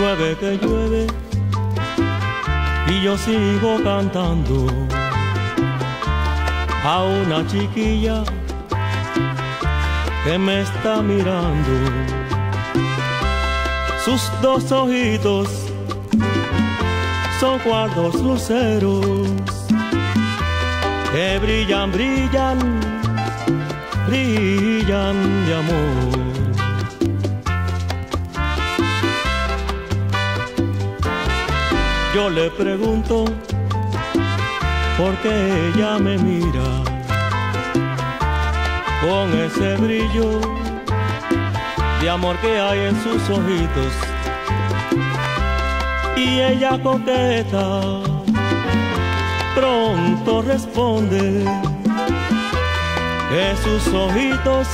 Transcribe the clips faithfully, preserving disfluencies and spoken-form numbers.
Llueve que llueve y yo sigo cantando a una chiquilla que me está mirando. Sus dos ojitos son cuartos luceros que brillan, brillan, brillan de amor. Yo le pregunto por qué ella me mira con ese brillo de amor que hay en sus ojitos, y ella coqueta pronto responde que sus ojitos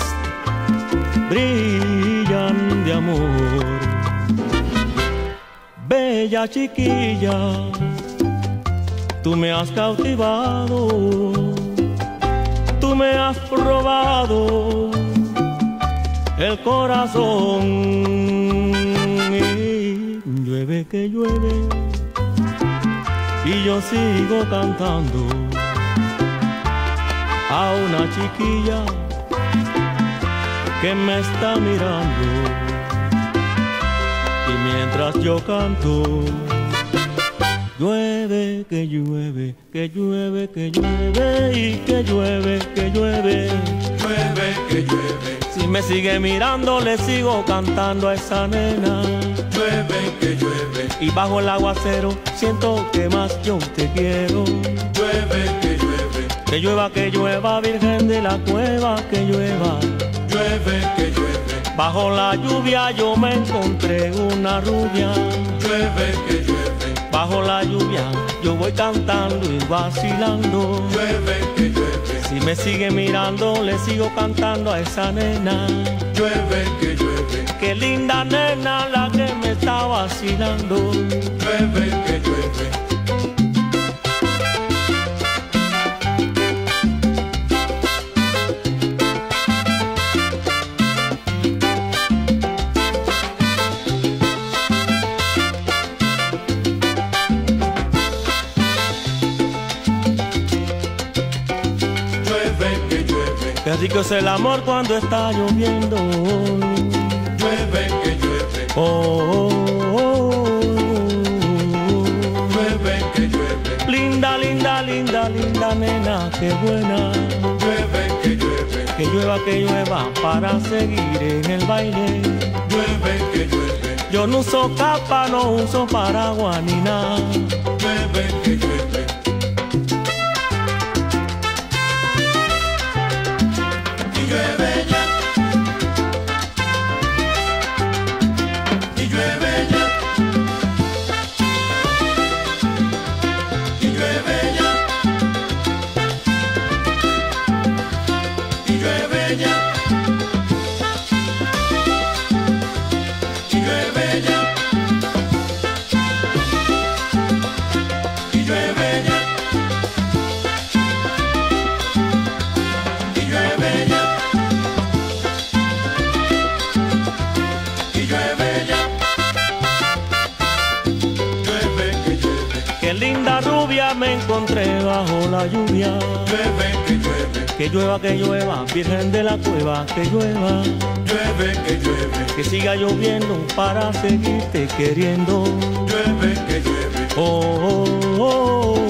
brillan de amor. Bella chiquilla, tú me has cautivado, tú me has robado el corazón. Y llueve que llueve y yo sigo cantando a una chiquilla que me está mirando. Y mientras yo canto, llueve que llueve, que llueve, que llueve y que llueve, que llueve, llueve que llueve. Si me sigue mirando le sigo cantando a esa nena. Llueve que llueve y bajo el aguacero siento que más yo te quiero. Llueve que llueve, que llueva, que llueva, Virgen de la Cueva, que llueva. Llueve que llueve, bajo la lluvia yo me encontré una rubia. Llueve que llueve, bajo la lluvia yo voy cantando y vacilando. Llueve que llueve, si me sigue mirando le sigo cantando a esa nena. Llueve que llueve, qué linda nena la que me está vacilando. Llueve que llueve. Qué rico es el amor cuando está lloviendo. Llueve que llueve, oh, oh, oh, oh. Llueve que llueve, linda, linda, linda, linda nena, qué buena. Llueve que llueve, que llueva, que llueva para seguir en el baile. Llueve que llueve, yo no uso capa, no uso paraguas ni nada. Llueve que llueve, y llueve ya, y llueve ya, y llueve ya, y llueve ya, y llueve ya, y llueve ya, y llueve ya, y llueve ya, llueve que llueve, Qué linda rubia me encontré bajo la lluvia. llueve que llueve, Que llueva, que llueva, Virgen de la Cueva, que llueva. llueve que llueve, Que siga lloviendo para seguirte queriendo. llueve que llueve, Oh, oh, oh, oh.